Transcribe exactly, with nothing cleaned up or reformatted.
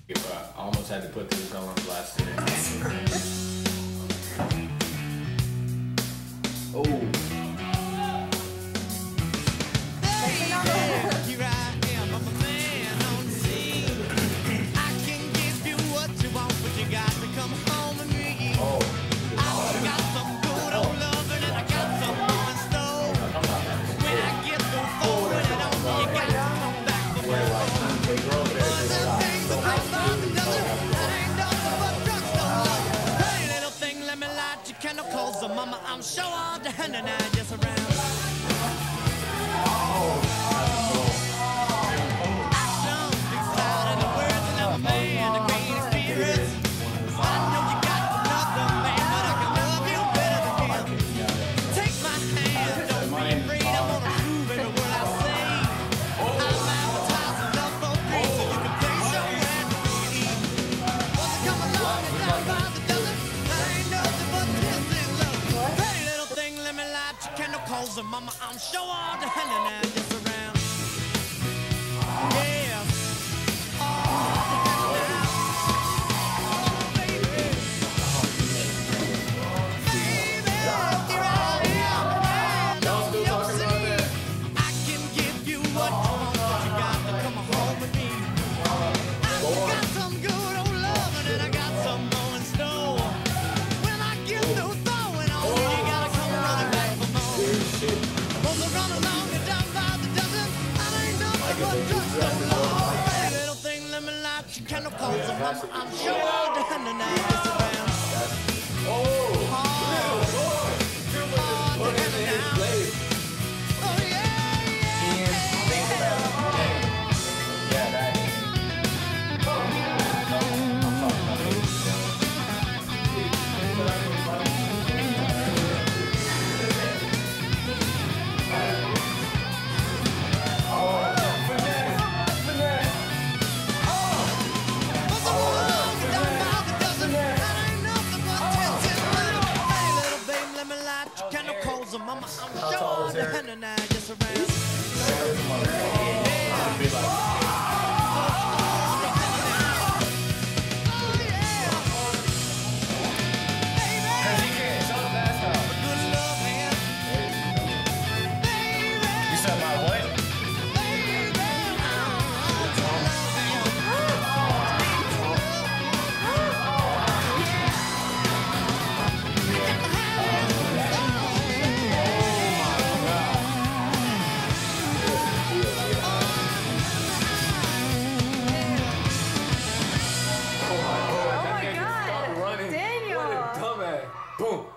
If I almost had to put this on blast today. Oh. Here I am, I'm a man on the scene. I can give you what you want, but you got to come home with me. Oh. I got some good old loving and I got some more in store. When I get through throwing it on you, you got to come back for more. Hey, little thing, let me light your candle close. Mama, I'm sure all the hand and I just around. Action speaks louder than words, and I'm a man, a great experience. I know you got another man, but I can love you better than him. Take my hand, don't be afraid, I'm gonna prove every word I say. I'm advertising love for free, so you can place your hand free. Once you come along and down by the dozen, I ain't nothing but testing love. Hey, little thing, let me light your candle coals, and mama, I'm sure all the hand and I just around. Yeah. Oh, baby. Baby, here I am, man on your scene. I can give you what you want, but you got to come home with me. I got some good old loving and I got some more in store. When I get through throwing on you, you gotta come running back for more. Well, they're running along and down by the dozen. I ain't nothing but just no love. Hey, little thing, let me light your candle coals, and mama, I'm sure all the hand and I is around. Oh, oh, the hand and I. Oh, yeah, yeah, mama, I'm sure the hand and I just around. Boom.